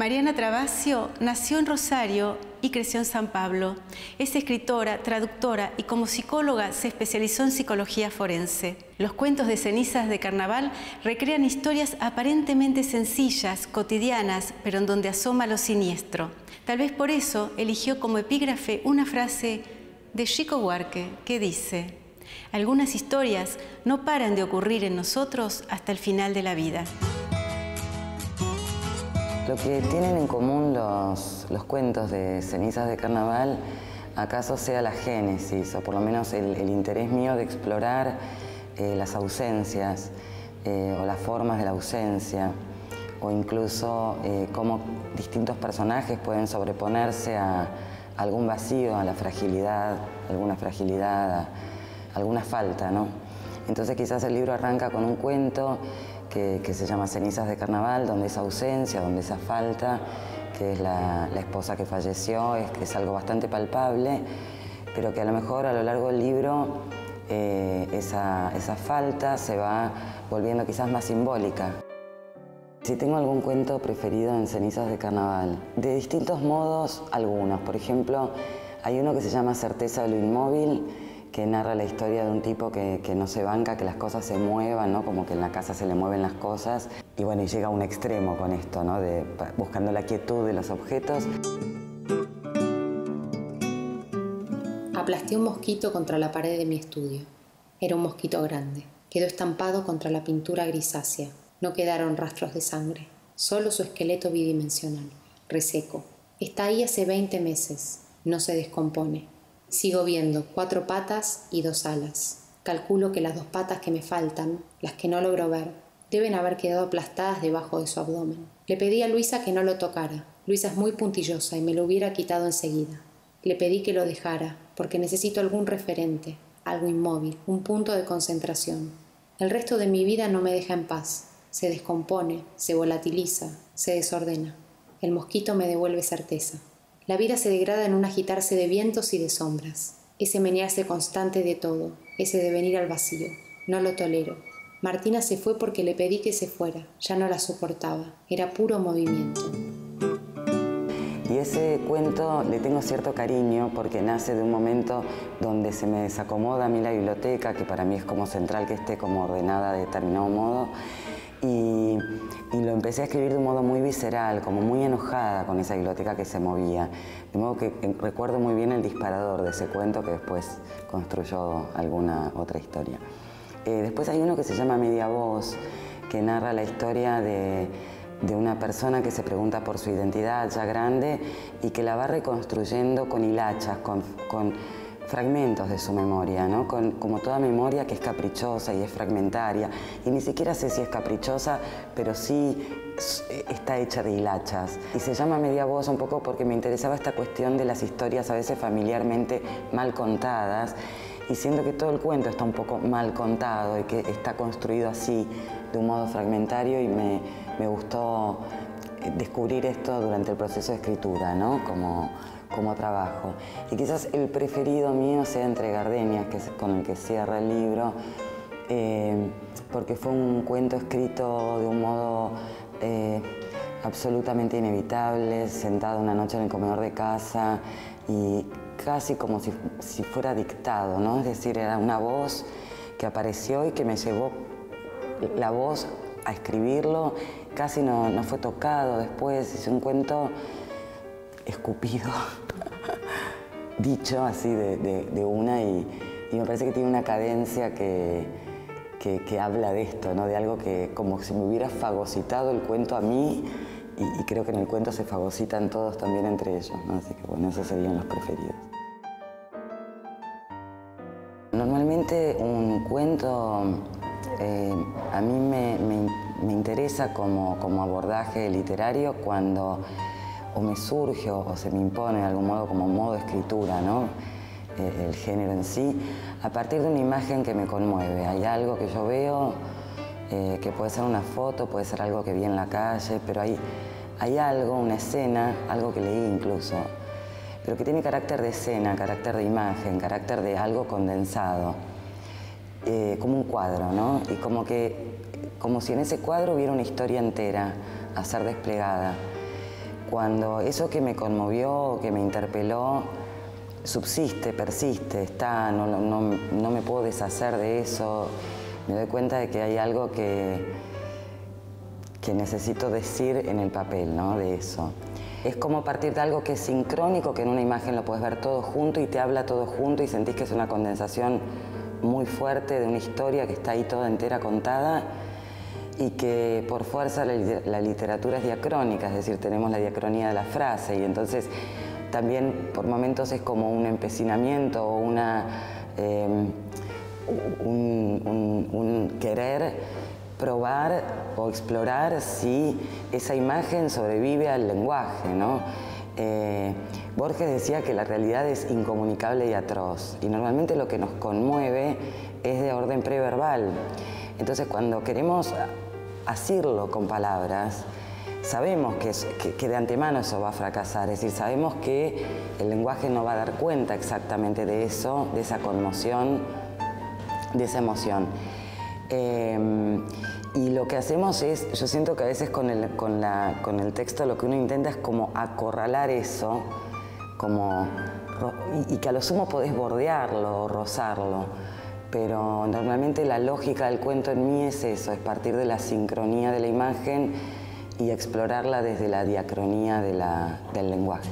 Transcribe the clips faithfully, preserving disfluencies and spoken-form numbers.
Mariana Travasio nació en Rosario y creció en San Pablo. Es escritora, traductora y como psicóloga se especializó en psicología forense. Los cuentos de Cenizas de Carnaval recrean historias aparentemente sencillas, cotidianas, pero en donde asoma lo siniestro. Tal vez por eso eligió como epígrafe una frase de Chico Buarque que dice: algunas historias no paran de ocurrir en nosotros hasta el final de la vida. Lo que tienen en común los, los cuentos de Cenizas de Carnaval, acaso sea la génesis, o por lo menos el, el interés mío de explorar eh, las ausencias eh, o las formas de la ausencia, o incluso eh, cómo distintos personajes pueden sobreponerse a algún vacío, a la fragilidad, alguna fragilidad, a alguna falta, ¿no? Entonces quizás el libro arranca con un cuento Que, que se llama Cenizas de Carnaval, donde esa ausencia, donde esa falta, que es la, la esposa que falleció, es, es algo bastante palpable, pero que a lo mejor a lo largo del libro eh, esa, esa falta se va volviendo quizás más simbólica. Si tengo algún cuento preferido en Cenizas de Carnaval, de distintos modos, algunos. Por ejemplo, hay uno que se llama Certeza de lo inmóvil, que narra la historia de un tipo que, que no se banca que las cosas se muevan, ¿no? Como que en la casa se le mueven las cosas. Y bueno, y llega a un extremo con esto, ¿no? De, buscando la quietud de los objetos. Aplasté un mosquito contra la pared de mi estudio. Era un mosquito grande. Quedó estampado contra la pintura grisácea. No quedaron rastros de sangre. Solo su esqueleto bidimensional, reseco. Está ahí hace veinte meses. No se descompone. Sigo viendo cuatro patas y dos alas. Calculo que las dos patas que me faltan, las que no logro ver, deben haber quedado aplastadas debajo de su abdomen. Le pedí a Luisa que no lo tocara. Luisa es muy puntillosa y me lo hubiera quitado enseguida. Le pedí que lo dejara, porque necesito algún referente, algo inmóvil, un punto de concentración. El resto de mi vida no me deja en paz. Se descompone, se volatiliza, se desordena. El mosquito me devuelve certeza. La vida se degrada en un agitarse de vientos y de sombras, ese menearse constante de todo, ese devenir al vacío. No lo tolero. Martina se fue porque le pedí que se fuera, ya no la soportaba, era puro movimiento. Y ese cuento le tengo cierto cariño porque nace de un momento donde se me desacomoda a mí la biblioteca, que para mí es como central que esté como ordenada de determinado modo. Y, y lo empecé a escribir de un modo muy visceral, como muy enojada con esa biblioteca que se movía. De modo que recuerdo muy bien el disparador de ese cuento que después construyó alguna otra historia. Eh, después hay uno que se llama Media Voz, que narra la historia de, de una persona que se pregunta por su identidad ya grande y que la va reconstruyendo con hilachas, con, con fragmentos de su memoria, ¿no? Con, como toda memoria que es caprichosa y es fragmentaria, y ni siquiera sé si es caprichosa, pero sí está hecha de hilachas. Y se llama Media Voz un poco porque me interesaba esta cuestión de las historias a veces familiarmente mal contadas, y siento que todo el cuento está un poco mal contado y que está construido así, de un modo fragmentario, y me, me gustó descubrir esto durante el proceso de escritura, ¿no? Como, como trabajo. Y quizás el preferido mío sea Entre Gardenias, que es con el que cierra el libro, eh, porque fue un cuento escrito de un modo eh, absolutamente inevitable, sentado una noche en el comedor de casa y casi como si, si fuera dictado, ¿no? Es decir, era una voz que apareció y que me llevó la voz a escribirlo, casi no, no fue tocado después, es un cuento escupido, dicho así de, de, de una, y, y me parece que tiene una cadencia que, que, que habla de esto, ¿no? De algo que como si me hubiera fagocitado el cuento a mí, y, y creo que en el cuento se fagocitan todos también entre ellos, ¿no? Así que bueno, esos serían los preferidos. Normalmente un cuento eh, a mí me, me, me interesa como, como abordaje literario cuando o me surge o se me impone de algún modo como modo de escritura, ¿no? Eh, el género en sí, a partir de una imagen que me conmueve. Hay algo que yo veo, eh, que puede ser una foto, puede ser algo que vi en la calle, pero hay, hay algo, una escena, algo que leí incluso, pero que tiene carácter de escena, carácter de imagen, carácter de algo condensado, eh, como un cuadro, ¿no? Y como que, como si en ese cuadro hubiera una historia entera a ser desplegada. cuando eso que me conmovió, que me interpeló, subsiste, persiste, está, no, no, no me puedo deshacer de eso, me doy cuenta de que hay algo que, que necesito decir en el papel, ¿no? De eso. Es como partir de algo que es sincrónico, que en una imagen lo puedes ver todo junto y te habla todo junto y sentís que es una condensación muy fuerte de una historia que está ahí toda entera contada y que por fuerza la, la literatura es diacrónica, es decir, tenemos la diacronía de la frase y entonces también por momentos es como un empecinamiento o una, eh, un, un, un querer probar o explorar si esa imagen sobrevive al lenguaje, ¿no? Eh, Borges decía que la realidad es incomunicable y atroz y normalmente lo que nos conmueve es de orden preverbal. Entonces cuando queremos asirlo con palabras, sabemos que, es, que, que de antemano eso va a fracasar, es decir, sabemos que el lenguaje no va a dar cuenta exactamente de eso, de esa conmoción, de esa emoción. Eh, y lo que hacemos es, yo siento que a veces con el, con, la, con el texto lo que uno intenta es como acorralar eso, como, y, y que a lo sumo podés bordearlo o rozarlo. Pero normalmente la lógica del cuento en mí es eso, es partir de la sincronía de la imagen y explorarla desde la diacronía de la, del lenguaje.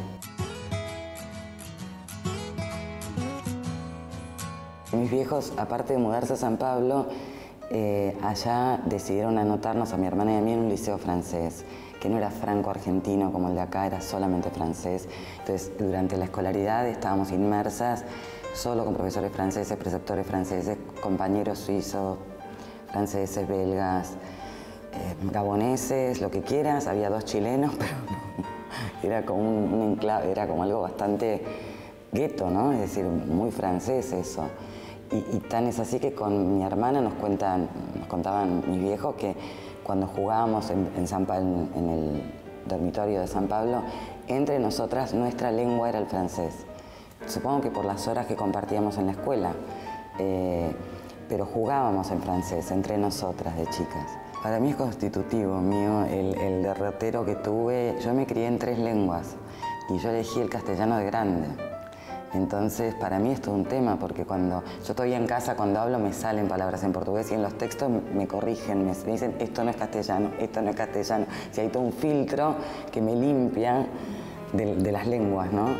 Mis viejos, aparte de mudarse a San Pablo, eh, allá decidieron anotarnos a mi hermana y a mí en un liceo francés, que no era franco-argentino como el de acá, era solamente francés. Entonces, durante la escolaridad estábamos inmersas solo con profesores franceses, preceptores franceses, compañeros suizos, franceses, belgas, eh, gaboneses, lo que quieras. Había dos chilenos, pero no. Era como un, un enclave, era como algo bastante gueto, ¿no? Es decir, muy francés eso. Y, y tan es así que con mi hermana nos cuentan, nos contaban mis viejos que cuando jugábamos en, en, San pa en, en el dormitorio de San Pablo, entre nosotras nuestra lengua era el francés. Supongo que por las horas que compartíamos en la escuela, eh, pero jugábamos en francés entre nosotras de chicas. Para mí es constitutivo mío el, el derrotero que tuve. Yo me crié en tres lenguas y yo elegí el castellano de grande. Entonces, para mí es todo un tema, porque cuando yo todavía en casa, cuando hablo, me salen palabras en portugués y en los textos me corrigen, me, me dicen, esto no es castellano, esto no es castellano. Si hay todo un filtro que me limpia de, de las lenguas, ¿no?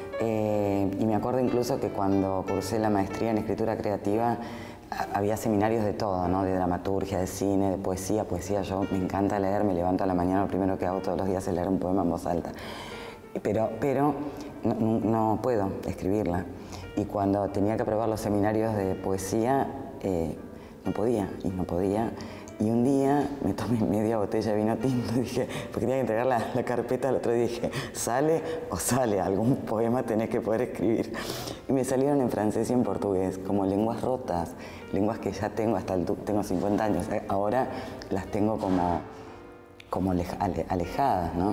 Eh, y me acuerdo incluso que cuando cursé la maestría en escritura creativa, había seminarios de todo, ¿no? De dramaturgia, de cine, de poesía. Poesía, yo me encanta leer, me levanto a la mañana, lo primero que hago todos los días es leer un poema en voz alta. Pero, pero no, no puedo escribirla. Y cuando tenía que aprobar los seminarios de poesía, eh, no podía, y no podía. Y un día me tomé media botella de vino tinto y dije, porque tenía que entregar la, la carpeta al otro día, dije, sale o sale, algún poema tenés que poder escribir. Y me salieron en francés y en portugués, como lenguas rotas, lenguas que ya tengo, hasta el, tengo cincuenta años, ahora las tengo como, como alejadas, ¿no?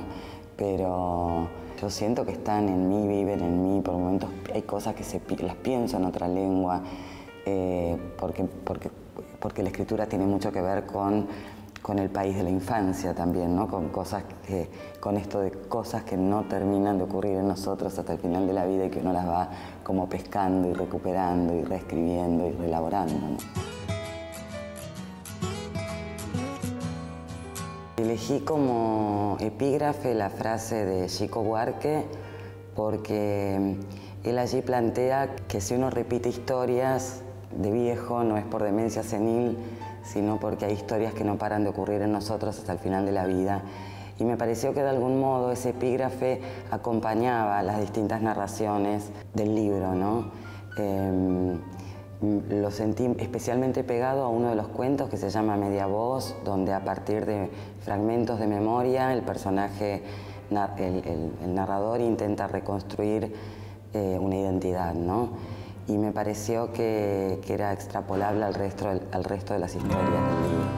Pero yo siento que están en mí, viven en mí, por momentos hay cosas que se, las pienso en otra lengua, eh, porque, porque, porque la escritura tiene mucho que ver con, con el país de la infancia también, ¿no? Con, cosas que, con esto de cosas que no terminan de ocurrir en nosotros hasta el final de la vida y que uno las va como pescando y recuperando y reescribiendo y reelaborando, ¿no? Elegí como epígrafe la frase de Chico Buarque porque él allí plantea que si uno repite historias de viejo no es por demencia senil, sino porque hay historias que no paran de ocurrir en nosotros hasta el final de la vida. Y me pareció que de algún modo ese epígrafe acompañaba las distintas narraciones del libro, ¿no? Eh, Lo sentí especialmente pegado a uno de los cuentos que se llama Media Voz, donde a partir de fragmentos de memoria el personaje, el, el, el narrador intenta reconstruir eh, una identidad, ¿no? Y me pareció que, que era extrapolable al resto, al resto de las historias del libro.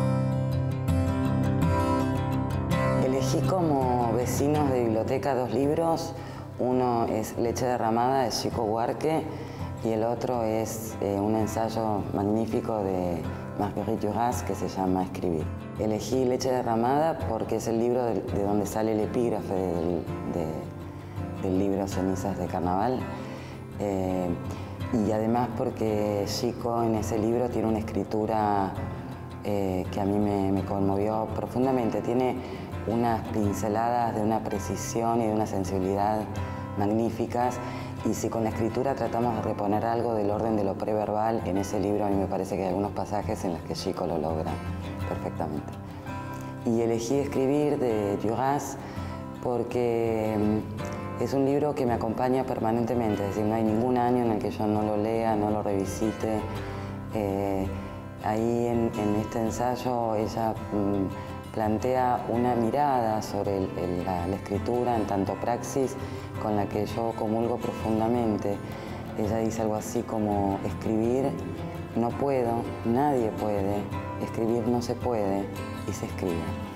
Elegí como vecinos de biblioteca dos libros. Uno es Leche derramada de Chico Buarque y el otro es eh, un ensayo magnífico de Marguerite Duras que se llama Escribir. Elegí Leche derramada porque es el libro de, de donde sale el epígrafe del, de, del libro Cenizas de Carnaval. Eh, y además porque Chico en ese libro tiene una escritura eh, que a mí me, me conmovió profundamente. Tiene unas pinceladas de una precisión y de una sensibilidad magníficas. Y si con la escritura tratamos de reponer algo del orden de lo preverbal, en ese libro a mí me parece que hay algunos pasajes en los que Chico lo logra perfectamente. Y elegí escribir de Duras porque es un libro que me acompaña permanentemente, es decir, no hay ningún año en el que yo no lo lea, no lo revisite. Eh, ahí en, en este ensayo ella mm, plantea una mirada sobre el, el, la, la escritura en tanto praxis con la que yo comulgo profundamente. Ella dice algo así como: escribir no puedo, nadie puede, escribir no se puede y se escribe.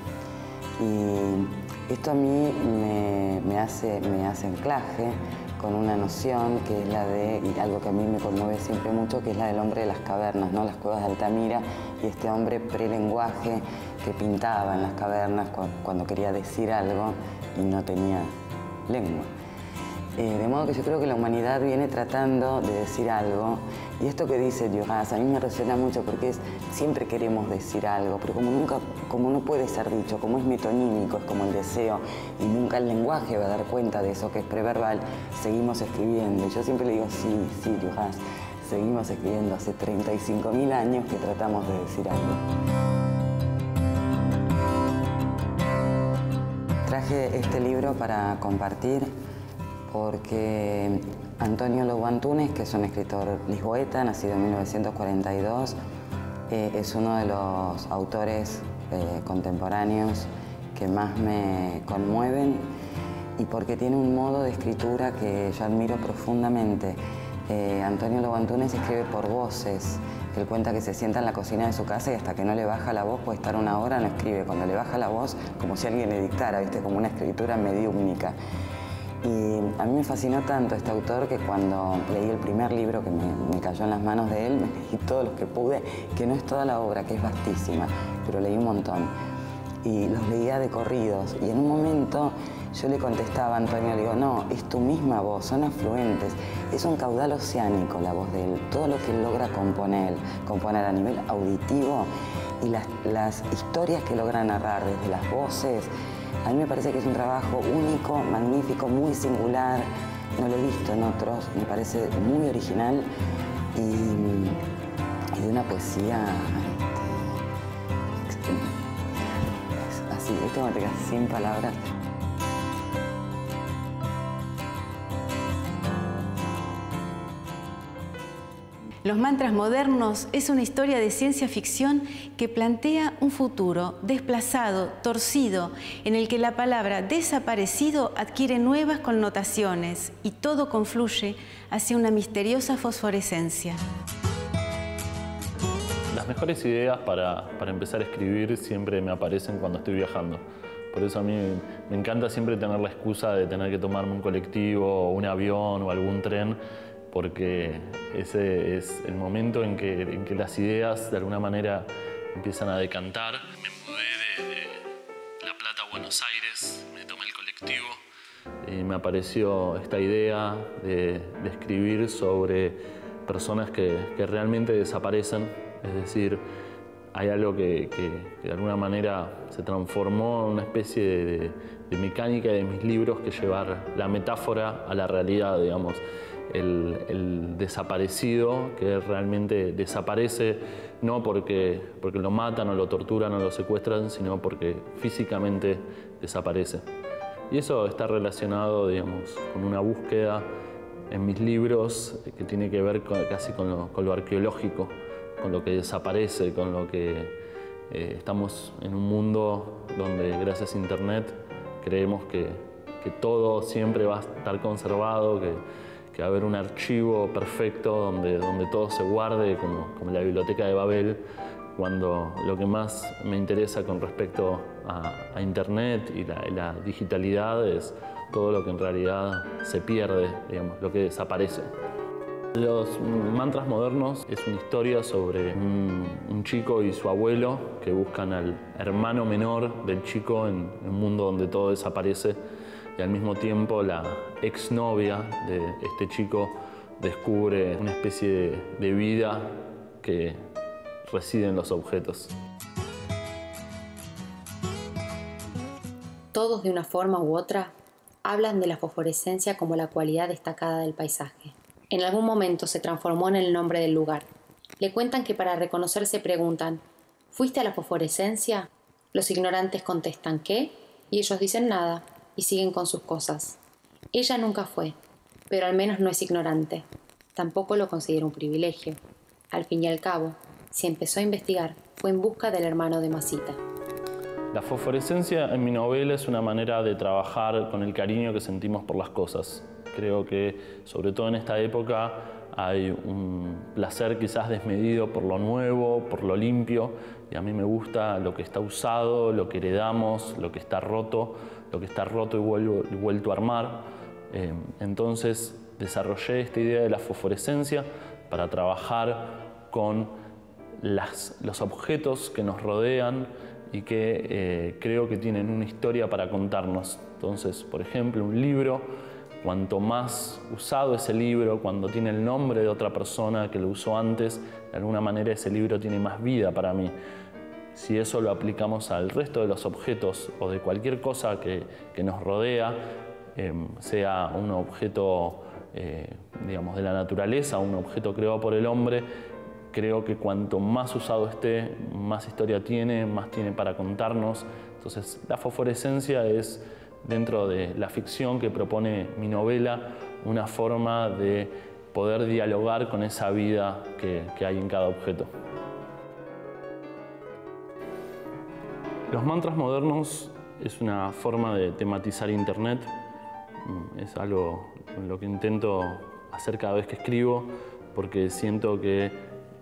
Y esto a mí me, me, hace, me hace anclaje con una noción que es la de, y algo que a mí me conmueve siempre mucho, que es la del hombre de las cavernas, ¿no? Las cuevas de Altamira, y este hombre prelenguaje que pintaba en las cavernas cuando, cuando quería decir algo y no tenía lengua. Eh, de modo que yo creo que la humanidad viene tratando de decir algo, y esto que dice Duras a mí me resuena mucho porque es, siempre queremos decir algo, pero como, nunca, como no puede ser dicho, como es metonímico, es como el deseo, y nunca el lenguaje va a dar cuenta de eso que es preverbal, seguimos escribiendo. Y yo siempre le digo, sí, sí, Duras, seguimos escribiendo, hace treinta y cinco mil años que tratamos de decir algo. Traje este libro para compartir porque Antonio Lobo Antunes, que es un escritor lisboeta, nacido en mil novecientos cuarenta y dos, eh, es uno de los autores eh, contemporáneos que más me conmueven, y porque tiene un modo de escritura que yo admiro profundamente. Eh, Antonio Lobo Antunes escribe por voces. Él cuenta que se sienta en la cocina de su casa y hasta que no le baja la voz, puede estar una hora, no escribe. Cuando le baja la voz, como si alguien le dictara, ¿viste? Como una escritura mediúmnica. Y a mí me fascinó tanto este autor que cuando leí el primer libro que me, me cayó en las manos de él, me leí todos los que pude, que no es toda la obra, que es vastísima, pero leí un montón. Y los leía de corridos. Y en un momento yo le contestaba a Antonio, le digo, no, es tu misma voz, son afluentes. Es un caudal oceánico la voz de él, todo lo que él logra componer, componer a nivel auditivo y las, las historias que logra narrar desde las voces. A mí me parece que es un trabajo único, magnífico, muy singular. No lo he visto en otros, me parece muy original y, y de una poesía este, así, ¿viste? Cuando te quedas sin palabras. Los mantras modernos es una historia de ciencia ficción que plantea un futuro desplazado, torcido, en el que la palabra desaparecido adquiere nuevas connotaciones y todo confluye hacia una misteriosa fosforescencia. Las mejores ideas para, para empezar a escribir siempre me aparecen cuando estoy viajando. Por eso a mí me encanta siempre tener la excusa de tener que tomarme un colectivo, un avión o algún tren, porque ese es el momento en que, en que las ideas de alguna manera empiezan a decantar. Me mudé de, de La Plata a Buenos Aires, me tomé el colectivo y me apareció esta idea de, de escribir sobre personas que, que realmente desaparecen, es decir, hay algo que, que, que de alguna manera se transformó en una especie de, de, de mecánica de mis libros, que llevar la metáfora a la realidad, digamos. El, el desaparecido que realmente desaparece no porque, porque lo matan o lo torturan o lo secuestran, sino porque físicamente desaparece. Y eso está relacionado, digamos, con una búsqueda en mis libros que tiene que ver con, casi con lo, con lo arqueológico, con lo que desaparece, con lo que eh, estamos en un mundo donde gracias a Internet creemos que, que todo siempre va a estar conservado, que, que va a haber un archivo perfecto donde, donde todo se guarde, como, como la biblioteca de Babel, cuando lo que más me interesa con respecto a, a Internet y la, y la digitalidad es todo lo que en realidad se pierde, digamos, lo que desaparece. Los mantras modernos es una historia sobre un, un chico y su abuelo que buscan al hermano menor del chico en, en un mundo donde todo desaparece, y al mismo tiempo la exnovia de este chico descubre una especie de, de vida que reside en los objetos. Todos, de una forma u otra, hablan de la fosforescencia como la cualidad destacada del paisaje. En algún momento se transformó en el nombre del lugar. Le cuentan que para reconocerse preguntan: ¿fuiste a la fosforescencia? Los ignorantes contestan: ¿qué? Y ellos dicen nada y siguen con sus cosas. Ella nunca fue, pero al menos no es ignorante. Tampoco lo considera un privilegio. Al fin y al cabo, si empezó a investigar, fue en busca del hermano de Masita. La fosforescencia en mi novela es una manera de trabajar con el cariño que sentimos por las cosas. Creo que, sobre todo en esta época, hay un placer quizás desmedido por lo nuevo, por lo limpio, y a mí me gusta lo que está usado, lo que heredamos, lo que está roto, lo que está roto y, vuelvo, y vuelto a armar. Eh, entonces desarrollé esta idea de la fosforescencia para trabajar con las, los objetos que nos rodean y que eh, creo que tienen una historia para contarnos. Entonces, por ejemplo, un libro, cuanto más usado ese libro, cuando tiene el nombre de otra persona que lo usó antes, de alguna manera ese libro tiene más vida para mí. Si eso lo aplicamos al resto de los objetos o de cualquier cosa que, que nos rodea, eh, sea un objeto eh, digamos, de la naturaleza, un objeto creado por el hombre, creo que cuanto más usado esté, más historia tiene, más tiene para contarnos. Entonces, la fosforescencia es, dentro de la ficción que propone mi novela, una forma de poder dialogar con esa vida que, que hay en cada objeto. Los mantras modernos es una forma de tematizar Internet. Es algo en lo que intento hacer cada vez que escribo, porque siento que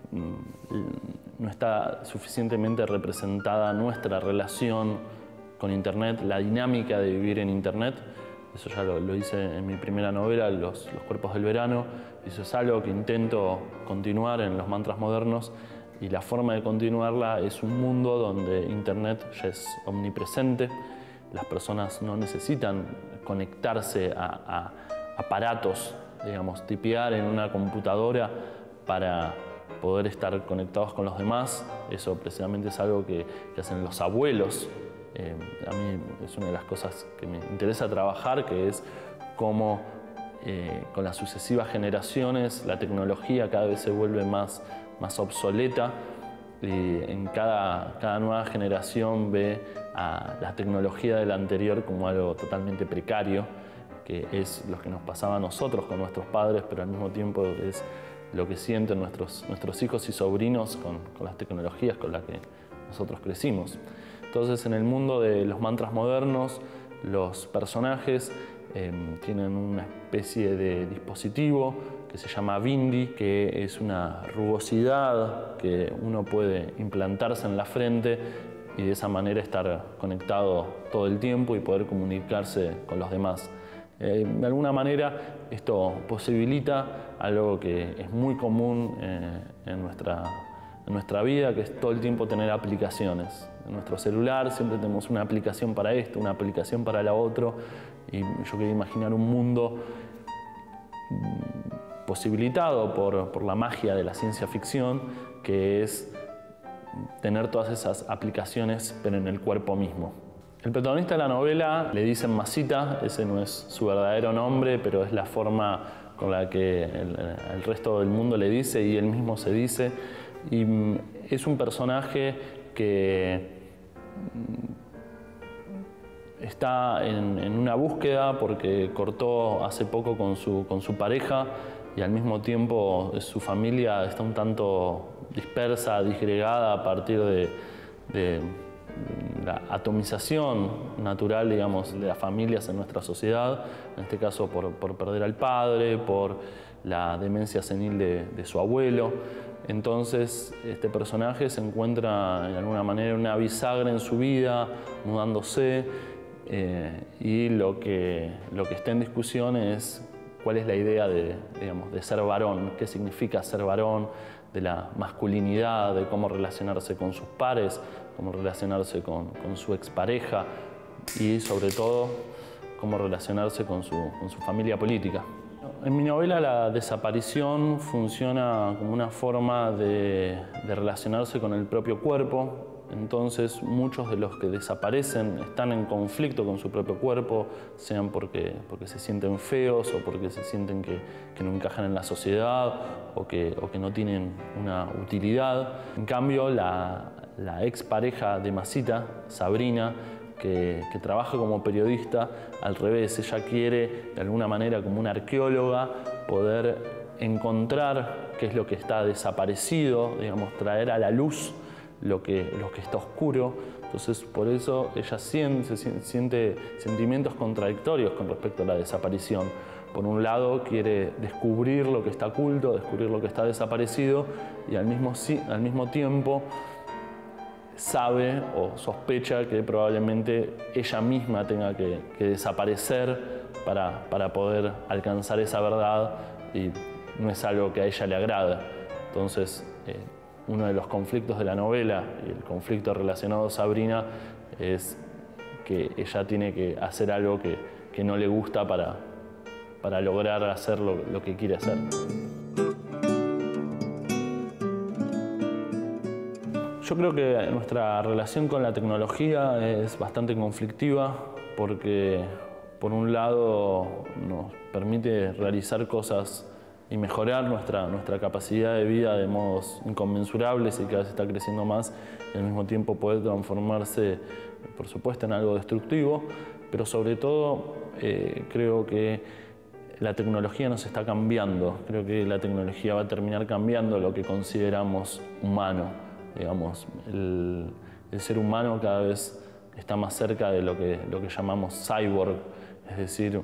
no está suficientemente representada nuestra relación con Internet, la dinámica de vivir en Internet. Eso ya lo, lo hice en mi primera novela, Los, los cuerpos del verano. Eso es algo que intento continuar en los mantras modernos, y la forma de continuarla es un mundo donde Internet ya es omnipresente. Las personas no necesitan conectarse a, a aparatos, digamos, tipear en una computadora para poder estar conectados con los demás. Eso precisamente es algo que, que hacen los abuelos. Eh, a mí es una de las cosas que me interesa trabajar, que es cómo eh, con las sucesivas generaciones la tecnología cada vez se vuelve más, más obsoleta, y en cada, cada nueva generación ve a la tecnología de la anterior como algo totalmente precario, que es lo que nos pasaba a nosotros con nuestros padres, pero al mismo tiempo es lo que sienten nuestros, nuestros hijos y sobrinos con, con las tecnologías con las que nosotros crecimos. Entonces, en el mundo de los mantras modernos, los personajes eh, tienen una especie de dispositivo que se llama bindi, que es una rugosidad que uno puede implantarse en la frente y de esa manera estar conectado todo el tiempo y poder comunicarse con los demás. Eh, de alguna manera esto posibilita algo que es muy común eh, en, nuestra, en nuestra vida, que es todo el tiempo tener aplicaciones. En nuestro celular siempre tenemos una aplicación para esto, una aplicación para la otra, y yo quería imaginar un mundo posibilitado por, por la magia de la ciencia ficción, que es tener todas esas aplicaciones pero en el cuerpo mismo. El protagonista de la novela le dicen Masita, ese no es su verdadero nombre, pero es la forma con la que el, el resto del mundo le dice y él mismo se dice. Y es un personaje que está en, en una búsqueda porque cortó hace poco con su, con su pareja, y al mismo tiempo su familia está un tanto dispersa, disgregada a partir de, de la atomización natural, digamos, de las familias en nuestra sociedad, en este caso por, por perder al padre, por la demencia senil de, de su abuelo. Entonces este personaje se encuentra de alguna manera en una bisagra en su vida, mudándose, eh, y lo que, lo que está en discusión es cuál es la idea de, digamos, de ser varón, qué significa ser varón, de la masculinidad, de cómo relacionarse con sus pares, cómo relacionarse con, con su expareja y sobre todo cómo relacionarse con su, con su familia política. En mi novela la desaparición funciona como una forma de, de relacionarse con el propio cuerpo. Entonces muchos de los que desaparecen están en conflicto con su propio cuerpo, sean porque, porque se sienten feos o porque se sienten que, que no encajan en la sociedad o que, o que no tienen una utilidad. En cambio, la, la expareja de Masita, Sabrina, que, que trabaja como periodista, al revés, ella quiere de alguna manera como una arqueóloga poder encontrar qué es lo que está desaparecido, digamos, traer a la luz Lo que, lo que está oscuro. Entonces, por eso ella siente, siente sentimientos contradictorios con respecto a la desaparición. Por un lado, quiere descubrir lo que está oculto, descubrir lo que está desaparecido, y al mismo, al mismo tiempo sabe o sospecha que probablemente ella misma tenga que, que desaparecer para, para poder alcanzar esa verdad, y no es algo que a ella le agrada. Entonces, eh, uno de los conflictos de la novela, y el conflicto relacionado a Sabrina, es que ella tiene que hacer algo que, que no le gusta para, para lograr hacer lo, lo que quiere hacer. Yo creo que nuestra relación con la tecnología es bastante conflictiva porque, por un lado, nos permite realizar cosas y mejorar nuestra, nuestra capacidad de vida de modos inconmensurables y que cada vez está creciendo más, y al mismo tiempo puede transformarse, por supuesto, en algo destructivo, pero sobre todo eh, creo que la tecnología nos está cambiando. Creo que la tecnología va a terminar cambiando lo que consideramos humano. Digamos, el, el ser humano cada vez está más cerca de lo que, lo que llamamos cyborg, es decir,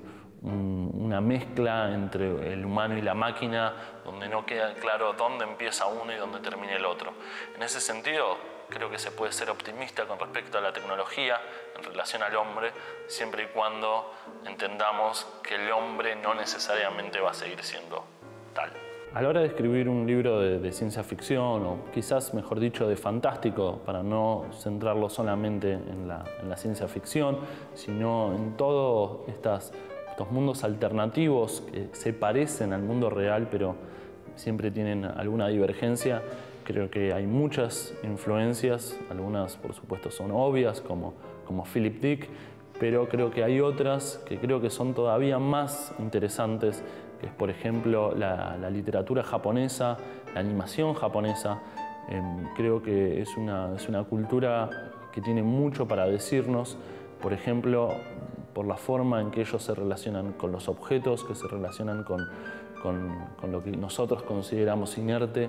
una mezcla entre el humano y la máquina, donde no queda claro dónde empieza uno y dónde termina el otro. En ese sentido, creo que se puede ser optimista con respecto a la tecnología en relación al hombre, siempre y cuando entendamos que el hombre no necesariamente va a seguir siendo tal. A la hora de escribir un libro de, de ciencia ficción, o quizás, mejor dicho, de fantástico, para no centrarlo solamente en la, en la ciencia ficción, sino en todos estas estos mundos alternativos que se parecen al mundo real, pero siempre tienen alguna divergencia. Creo que hay muchas influencias, algunas por supuesto son obvias, como, como Philip Dick, pero creo que hay otras que creo que son todavía más interesantes, que es, por ejemplo, la, la literatura japonesa, la animación japonesa. Eh, creo que es una, es una cultura que tiene mucho para decirnos, por ejemplo, por la forma en que ellos se relacionan con los objetos, que se relacionan con, con, con lo que nosotros consideramos inerte.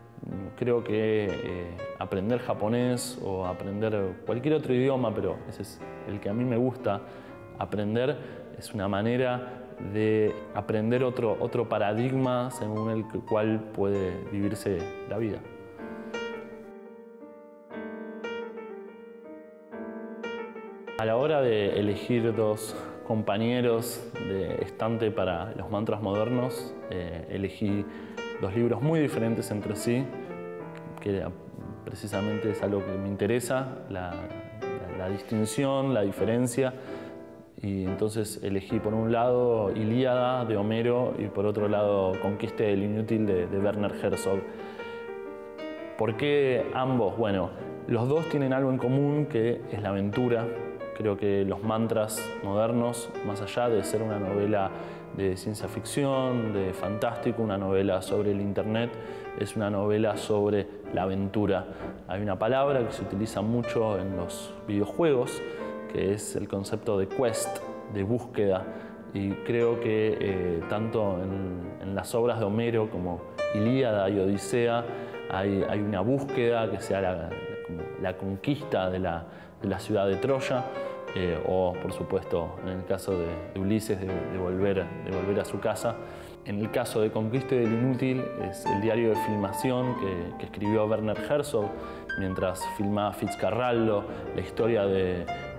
Creo que eh, aprender japonés o aprender cualquier otro idioma, pero ese es el que a mí me gusta aprender, es una manera de aprender otro, otro paradigma según el cual puede vivirse la vida. A la hora de elegir dos compañeros de estante para los mantras modernos, eh, elegí dos libros muy diferentes entre sí, que precisamente es algo que me interesa, la, la, la distinción, la diferencia. Y entonces elegí por un lado Ilíada de Homero y por otro lado Conquista del Inútil de, de Werner Herzog. ¿Por qué ambos? Bueno, los dos tienen algo en común, que es la aventura. Creo que los mantras modernos, más allá de ser una novela de ciencia ficción, de fantástico, una novela sobre el internet, es una novela sobre la aventura. Hay una palabra que se utiliza mucho en los videojuegos, que es el concepto de quest, de búsqueda, y creo que eh, tanto en, en las obras de Homero como Ilíada y Odisea hay, hay una búsqueda que sea la, como la conquista de la, de la ciudad de Troya, eh, o por supuesto en el caso de, de Ulises de, de, volver, de volver a su casa. En el caso de Conquista del Inútil es el diario de filmación que, que escribió Werner Herzog mientras filmaba Fitzcarraldo, la historia de,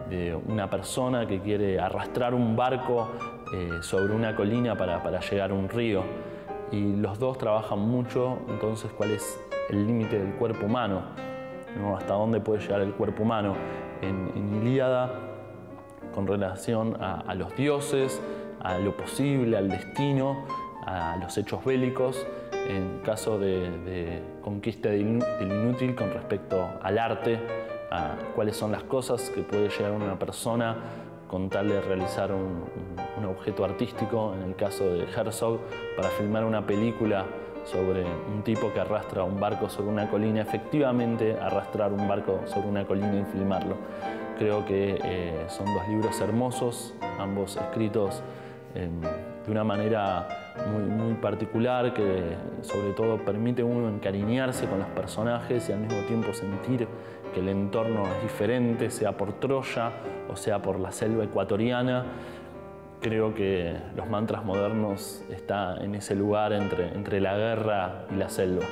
de una persona que quiere arrastrar un barco eh, sobre una colina para, para llegar a un río. Y los dos trabajan mucho, entonces, cuál es el límite del cuerpo humano, ¿no? Hasta dónde puede llegar el cuerpo humano. En, en Ilíada, con relación a, a los dioses, a lo posible, al destino, a los hechos bélicos. En caso de, de Conquista del Inútil, con respecto al arte, a cuáles son las cosas que puede llegar una persona con tal de realizar un, un, un objeto artístico. En el caso de Herzog, para filmar una película sobre un tipo que arrastra un barco sobre una colina, efectivamente arrastrar un barco sobre una colina y filmarlo. Creo que eh, son dos libros hermosos, ambos escritos eh, de una manera muy, muy particular, que sobre todo permite a uno encariñarse con los personajes y al mismo tiempo sentir que el entorno es diferente, sea por Troya o sea por la selva ecuatoriana. Creo que Los mantras modernos está en ese lugar entre, entre la guerra y la selva.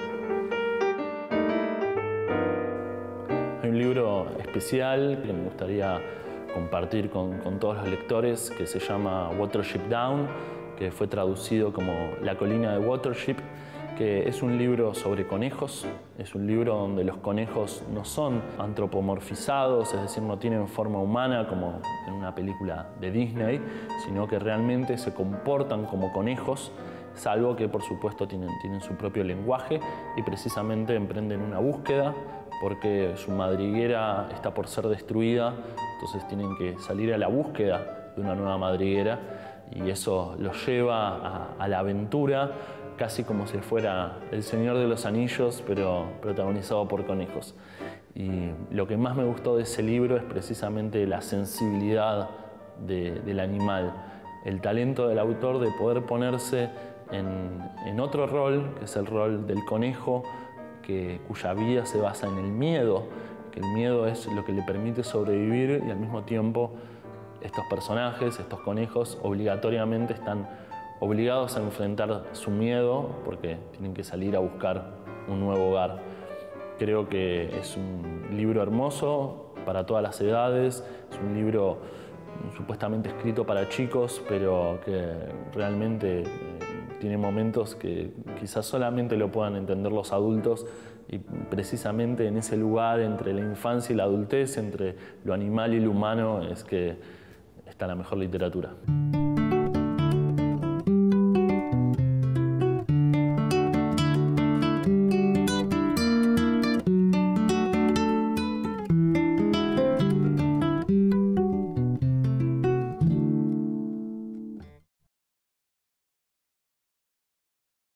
Hay un libro especial que me gustaría compartir con, con todos los lectores, que se llama Watership Down, que fue traducido como La colina de Watership, que es un libro sobre conejos. Es un libro donde los conejos no son antropomorfizados, es decir, no tienen forma humana como en una película de Disney, sino que realmente se comportan como conejos, salvo que por supuesto tienen, tienen su propio lenguaje y precisamente emprenden una búsqueda porque su madriguera está por ser destruida, entonces tienen que salir a la búsqueda de una nueva madriguera y eso los lleva a, a la aventura, casi como si fuera El Señor de los Anillos, pero protagonizado por conejos. Y lo que más me gustó de ese libro es precisamente la sensibilidad de, del animal, el talento del autor de poder ponerse en, en otro rol, que es el rol del conejo, que, cuya vida se basa en el miedo, que el miedo es lo que le permite sobrevivir y al mismo tiempo estos personajes, estos conejos, obligatoriamente están obligados a enfrentar su miedo porque tienen que salir a buscar un nuevo hogar. Creo que es un libro hermoso para todas las edades, es un libro supuestamente escrito para chicos, pero que realmente eh, tiene momentos que quizás solamente lo puedan entender los adultos y precisamente en ese lugar entre la infancia y la adultez, entre lo animal y lo humano, es que está la mejor literatura.